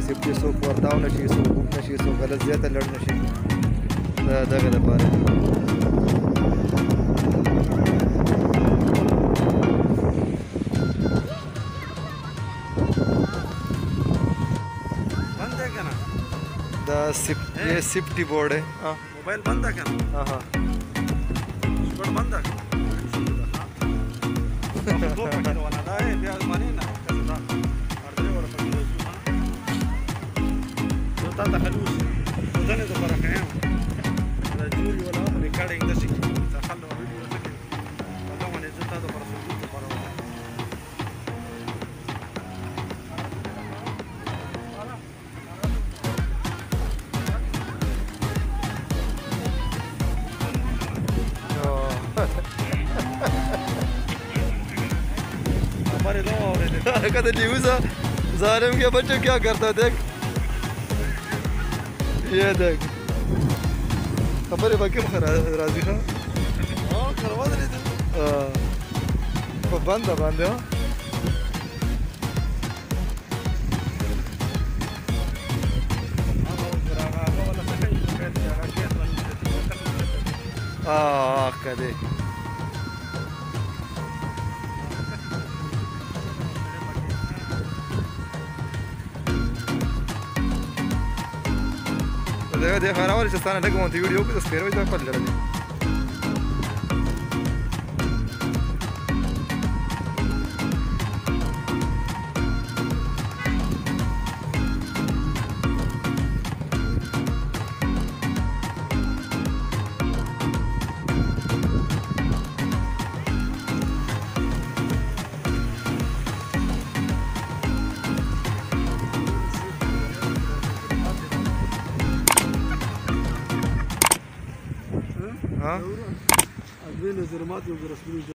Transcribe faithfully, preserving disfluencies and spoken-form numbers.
سیفټي څوک ورتاو نه شي څوک وګ نه شي څوک غلط زیاته لړ نه شي دا دغه لپاره बंद है क्या ना دا ये सेफ्टी बोर्ड है हाँ मोबाइल बंद है क्या हाँ हाँ बोर्ड बंद है दो पैकेट वाला था ये ब्याज माने ना कैसे था और दे और पैकेट जो था तखलूस उधर तो फर्क है जूरी वाला रिकॉर्डिंग ده شي تخلو فيديو سكت والله ما نزلت هذا برا صوت برا हमारे दो और कहते न्यूज़ जालिम के बच्चे क्या करता देख ये देख खबर है बाकी राजी हाँ हाँ करवा दे रहे थे हाँ बंद है बंद है हाँ कदे देखा देखा रहा और चस्ताना लगा वहाँ वीडियो को तो स्पेयर में तो पल लगा दे ها؟ أدري نزرمات يوم رسمي